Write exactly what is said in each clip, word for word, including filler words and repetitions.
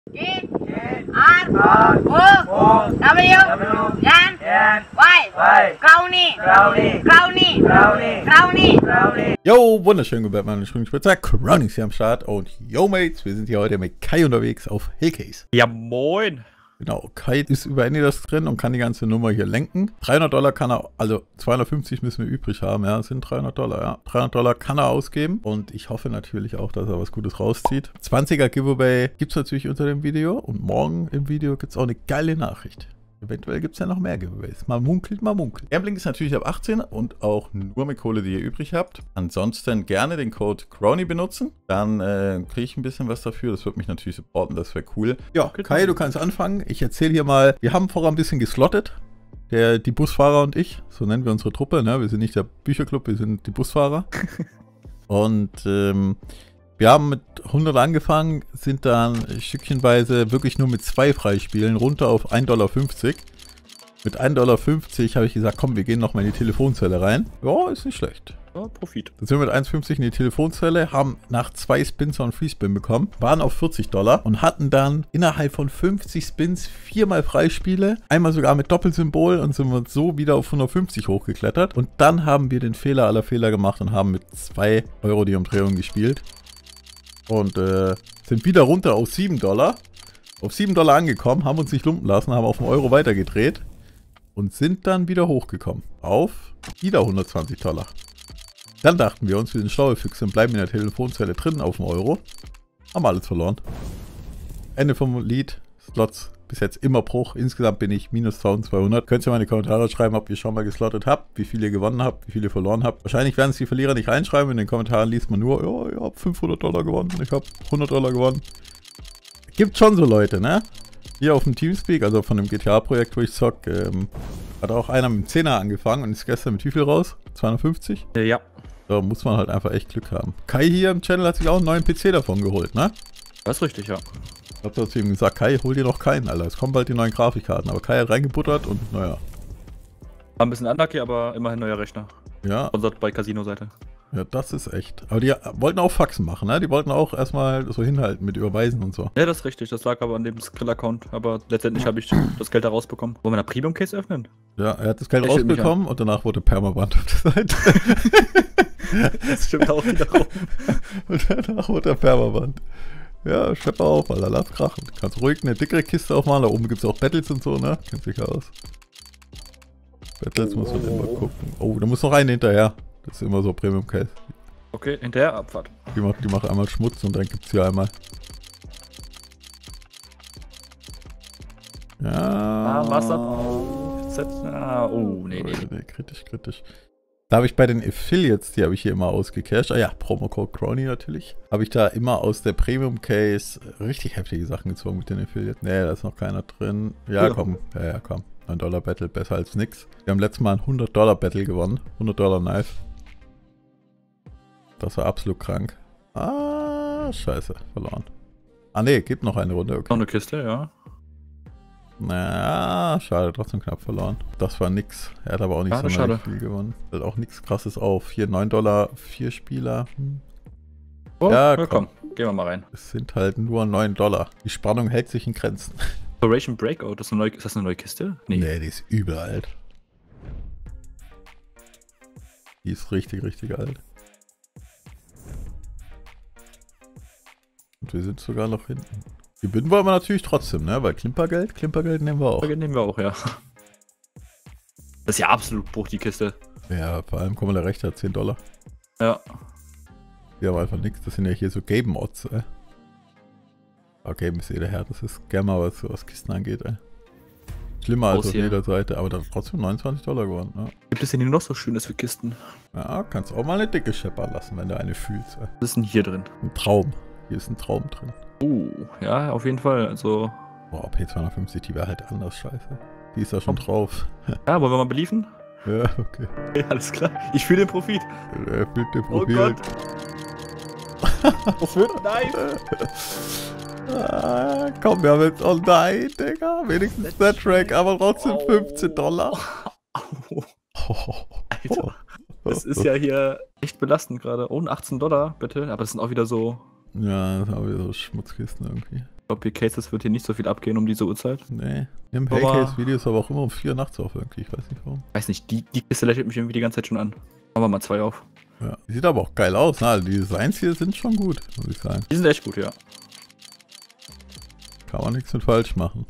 G, R, O, W, N, Y, Crowny, Crowny, Crowny, Crowny. Yo, wunderschön, guten Abend, ich bin Spitzer, Crowny ist hier am Start und yo Mates, wir sind hier heute mit Kai unterwegs auf Hillcase. Ja moin. Genau, Kai ist über Anydesk drin und kann die ganze Nummer hier lenken. dreihundert Dollar kann er, also zweihundertfünfzig müssen wir übrig haben, ja, das sind dreihundert Dollar, ja. dreihundert Dollar kann er ausgeben und ich hoffe natürlich auch, dass er was Gutes rauszieht. zwanziger Giveaway gibt es natürlich unter dem Video und morgen im Video gibt es auch eine geile Nachricht. Eventuell gibt es ja noch mehr Giveaways. Man munkelt, man munkelt. Gambling ist natürlich ab achtzehn und auch nur mit Kohle, die ihr übrig habt. Ansonsten gerne den Code Crowny benutzen. Dann äh, kriege ich ein bisschen was dafür. Das würde mich natürlich supporten, das wäre cool. Ja, Kai, du kannst anfangen. Ich erzähle hier mal, wir haben vorher ein bisschen geslottet. Der, die Busfahrer und ich, so nennen wir unsere Truppe. Ne? Wir sind nicht der Bücherclub, wir sind die Busfahrer. Und ähm, wir haben mit hundert angefangen, sind dann stückchenweise wirklich nur mit zwei Freispielen runter auf ein Dollar fünfzig. Mit ein Dollar fünfzig habe ich gesagt, komm, wir gehen nochmal in die Telefonzelle rein. Ja, ist nicht schlecht. Ja, Profit. Dann sind wir mit eins fünfzig in die Telefonzelle, haben nach zwei Spins und Free Spin bekommen, waren auf vierzig Dollar und hatten dann innerhalb von fünfzig Spins viermal Freispiele, einmal sogar mit Doppelsymbol und sind wir so wieder auf hundertfünfzig hochgeklettert. Und dann haben wir den Fehler aller Fehler gemacht und haben mit zwei Euro die Umdrehung gespielt. Und äh, sind wieder runter auf sieben Dollar. Auf sieben Dollar angekommen, haben uns nicht lumpen lassen, haben auf einen Euro weitergedreht. Und sind dann wieder hochgekommen. Auf wieder hundertzwanzig Dollar. Dann dachten wir uns, wir sind schlaue Füchse und bleiben in der Telefonzelle drin auf einen Euro. Haben alles verloren. Ende vom Lied. Slots bis jetzt immer Bruch. Insgesamt bin ich minus eintausendzweihundert. Könnt ihr mal in die Kommentare schreiben, ob ihr schon mal geslottet habt, wie viel ihr gewonnen habt, wie viel ihr verloren habt. Wahrscheinlich werden es die Verlierer nicht reinschreiben. In den Kommentaren liest man nur, ja, ich habe fünfhundert Dollar gewonnen, ich habe hundert Dollar gewonnen. Gibt schon so Leute, ne? Hier auf dem Teamspeak, also von dem G T A-Projekt, wo ich zock, ähm, hat auch einer mit dem Zehner angefangen und ist gestern mit wie viel raus? zweihundertfünfzig? Ja. Da muss man halt einfach echt Glück haben. Kai hier im Channel hat sich auch einen neuen P C davon geholt, ne? Das ist richtig, ja. Ich hab dazu ihm gesagt, Kai, hol dir noch keinen, Alter. Es kommen bald die neuen Grafikkarten. Aber Kai hat reingebuttert und naja. War ein bisschen unlucky, aber immerhin neuer Rechner. Ja. Sponsert bei Casino-Seite. Ja, das ist echt. Aber die wollten auch Faxen machen, ne? Die wollten auch erstmal so hinhalten mit Überweisen und so. Ja, das ist richtig. Das lag aber an dem Skrill-Account. Aber letztendlich habe ich das Geld da rausbekommen. Wollen wir eine Premium-Case öffnen? Ja, er hat das Geld Ich stell mich rausbekommen und danach wurde Permaband auf der Seite. Das stimmt auch wiederum. Und danach wurde der Permaband. Ja, schlepp auf, Alter, lass krachen. Du kannst ruhig eine dickere Kiste aufmachen, da oben gibt es auch Battles und so, ne? Kennt sich aus. Battles muss man immer gucken. Oh, da muss noch eine hinterher. Das ist immer so Premium Case. Okay, hinterher Abfahrt. Die macht, die macht einmal Schmutz und dann gibt es hier einmal. Ja. Ah, Wasser aufsetzen. Ah, oh, nee, nee. nee. Kritisch, kritisch. Da habe ich bei den Affiliates, die habe ich hier immer ausgecasht. Ah ja, Promocode Crowny natürlich. Habe ich da immer aus der Premium Case richtig heftige Sachen gezogen mit den Affiliates. Nee, da ist noch keiner drin. Ja, ja. komm. Ja, ja, komm. neun Dollar Battle, besser als nix. Wir haben letztes Mal ein hundert Dollar Battle gewonnen. hundert Dollar Knife. Das war absolut krank. Ah, scheiße. Verloren. Ah, nee, gibt noch eine Runde. Okay. Noch eine Kiste, ja. Naja, schade, trotzdem knapp verloren. Das war nix. Er hat aber auch nicht schade, so schade. viel gewonnen. Halt auch nichts krasses auf. Hier neun Dollar, vier Spieler. Hm. Oh, ja, komm. komm. Gehen wir mal rein. Es sind halt nur neun Dollar. Die Spannung hält sich in Grenzen. Operation Breakout, das ist, eine neue, ist das eine neue Kiste? Nee. Nee, die ist übel alt. Die ist richtig, richtig alt. Und wir sind sogar noch hinten. Gewinnen wollen wir natürlich trotzdem, ne? Weil Klimpergeld, Klimpergeld nehmen wir auch. Klimpergeld nehmen wir auch, ja. Das ist ja absolut Bruch, die Kiste. Ja, vor allem, komm mal, der Rechte hat zehn Dollar. Ja. Die haben einfach nichts. Das sind ja hier so Gaben-Odds, ey. Aber Gaben ist eh der Herr, das ist Gamma, was, was Kisten angeht, ey. Schlimmer als auf jeder Seite, aber dann trotzdem neunundzwanzig Dollar geworden, ja. Gibt es denn hier noch so Schönes für Kisten? Ja, kannst auch mal eine dicke scheppern lassen, wenn du eine fühlst, ey. Was ist denn hier drin? Ein Traum. Hier ist ein Traum drin. Oh, ja, auf jeden Fall, also... Boah, P zweihundertfünfzig, die wäre halt anders, scheiße. Die ist da schon drauf. Ja, wollen wir mal beliefen? Ja, okay. Okay, alles klar. Ich fühle den Profit. Er fühlt den Oh Profil. Gott. Das wird nice. Ah, komm, wir haben jetzt, oh nein, Digga. Wenigstens der Track, aber trotzdem fünfzehn Dollar. Oh. Alter, das ist ja hier echt belastend gerade. Oh, achtzehn Dollar, bitte. Aber das sind auch wieder so... Ja, das sind auch wieder so Schmutzkisten irgendwie. glaube, hier Cases wird hier nicht so viel abgehen um diese Uhrzeit. Nee. Im Aber- Hellcase-Video ist aber auch immer um vier nachts auf irgendwie. Ich weiß nicht warum. Weiß nicht, die, die Kiste lächelt mich irgendwie die ganze Zeit schon an. Machen wir mal zwei auf. Ja. Sieht aber auch geil aus. Na, die Designs hier sind schon gut, muss ich sagen. Die sind echt gut, ja. Kann man nichts mit falsch machen.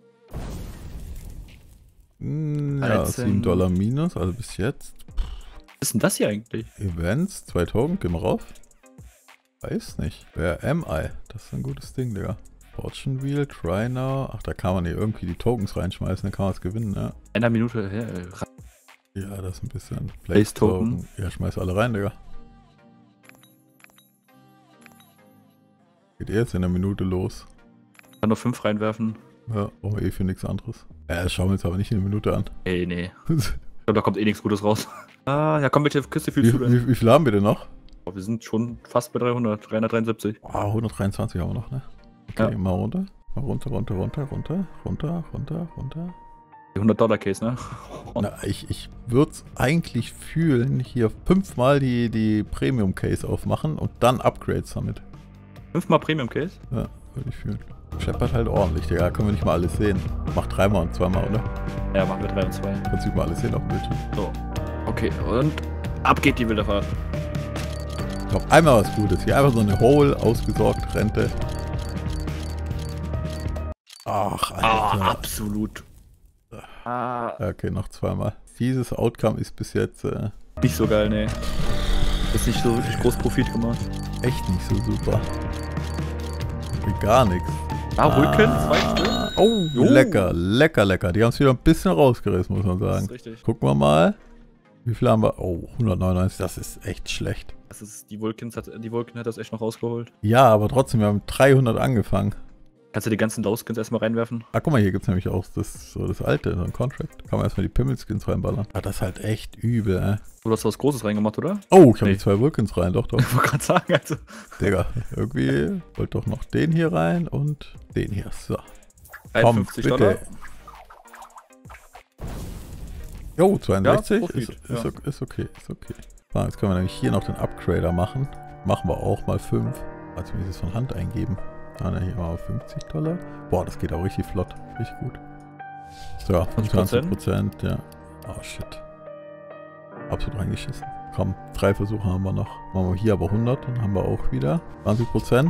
Hm, ja, dreizehn. sieben Dollar minus, also bis jetzt. Was ist denn das hier eigentlich? Events, zwei Token, gehen wir rauf. Weiß nicht. Wer M I? Das ist ein gutes Ding, Digga. Fortune Wheel, Try Now. Ach, da kann man hier irgendwie die Tokens reinschmeißen, dann kann man es gewinnen, ja. Einer Minute her. Äh, Ja, das ist ein bisschen. Place Token. Ja, schmeiß alle rein, Digga. Geht eh jetzt in der Minute los. kann nur fünf reinwerfen. Ja, brauchen wir eh für nichts anderes. Ja, das schauen wir uns aber nicht in der Minute an. Ey, nee. Ich glaube, da kommt eh nichts Gutes raus. Ah, ja, komm, welche Kiste wie, fühlst du denn? wie, wie viel haben wir denn noch? Oh, wir sind schon fast bei dreihundert, dreihundertdreiundsiebzig. Ah, hundertdreiundzwanzig haben wir noch, ne? Okay, Ja. mal runter. Mal runter, runter, runter, runter, runter, runter, runter. Die hundert Dollar Case, ne? Na, ich, ich würde es eigentlich fühlen, hier fünfmal die, die Premium Case aufmachen und dann Upgrades damit. Fünfmal Premium Case? Ja, würde ich fühlen. Scheppert halt ordentlich, Digga. Können wir nicht mal alles sehen. Mach dreimal und zweimal, oder? Ja, machen wir drei und zwei. Kannst du mal alles sehen auf dem Bildschirm. So. Okay, und ab geht die wilde Fahrt. Ich glaube, einmal was Gutes. Hier einfach so eine Hole, ausgesorgt, Rente. Ach, Ah, Alter. absolut. Ah, Ja, okay, noch zweimal. Dieses Outcome ist bis jetzt äh, nicht so geil, ne. Ist nicht so wirklich groß Profit gemacht. echt nicht so super. Wie gar nichts. Ah, Vulcan, zwei Stück. Oh, Jo. lecker, lecker, lecker. Die haben es wieder ein bisschen rausgerissen, muss man Das sagen. ist richtig. Gucken wir mal. Wie viel haben wir? Oh, hundertneunundneunzig, das ist echt schlecht. Das ist, die Vulcans hat, die Vulcan hat das echt noch rausgeholt. Ja, aber trotzdem, wir haben dreihundert angefangen. Kannst du die ganzen Low-Skins erstmal reinwerfen? Ah, guck mal, hier gibt es nämlich auch das, so das alte, so ein Contract. Kann man erstmal die Pimmel-Skins reinballern. Ah, das ist halt echt übel, ey. Du hast was Großes reingemacht, oder? Oh, ich habe Nee. die zwei Vulcans rein, doch, doch. Ich wollte gerade sagen, also. Digga, irgendwie wollte doch noch den hier rein und den hier. So. Komm, einundfünfzig bitte. Dollar. Jo, zweiundsechzig. Ja, Profit, ist, ist, ja. okay, ist okay, ist okay. So, jetzt können wir nämlich hier noch den Upgrader machen. Machen wir auch mal fünf. Also mir das von Hand eingeben. Ah, ne, hier mal fünfzig Dollar. Boah, das geht auch richtig flott. Richtig gut. So, fünfundzwanzig Prozent, ja. Oh, shit. Absolut reingeschissen. Komm, drei Versuche haben wir noch. Machen wir hier aber hundert, dann haben wir auch wieder zwanzig Prozent.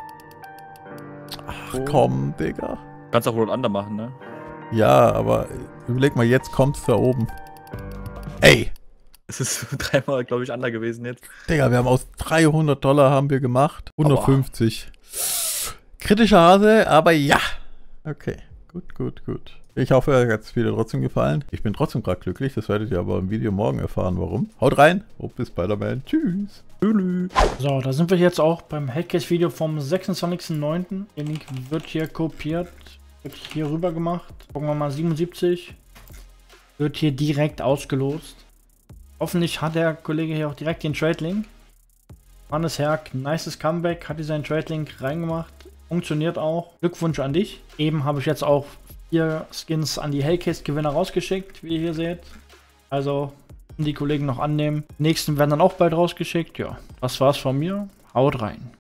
Ach Oh. komm, Digga. Kannst auch Roll Under machen, ne? Ja, aber überleg mal, jetzt kommt's da oben. Ey! Es ist dreimal, glaube ich, Under gewesen jetzt. Digga, wir haben aus dreihundert Dollar haben wir gemacht. hundertfünfzig. Kritischer Hase, aber ja. Okay, gut, gut, gut. Ich hoffe, euch hat es wieder trotzdem gefallen. Ich bin trotzdem gerade glücklich. Das werdet ihr aber im Video morgen erfahren, warum. Haut rein. Und bis Spider-Man. Tschüss. So, da sind wir jetzt auch beim Headcase-Video vom sechsundzwanzigsten neunten Der Link wird hier kopiert, wird hier rüber gemacht. Gucken wir mal, siebenundsiebzig. Wird hier direkt ausgelost. Hoffentlich hat der Kollege hier auch direkt den Trade-Link. Hannes Herk, nices Comeback, hat hier seinen Trade-Link reingemacht. Funktioniert auch. Glückwunsch an dich. Eben habe ich jetzt auch vier Skins an die Hellcase-Gewinner rausgeschickt, wie ihr hier seht. Also die Kollegen noch annehmen. Die nächsten werden dann auch bald rausgeschickt. Ja, das war's von mir. Haut rein.